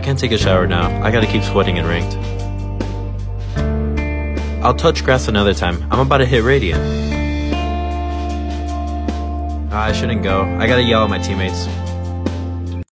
can't take a shower now. I gotta keep sweating in ranked. I'll touch grass another time. I'm about to hit Radiant. I shouldn't go. I gotta yell at my teammates.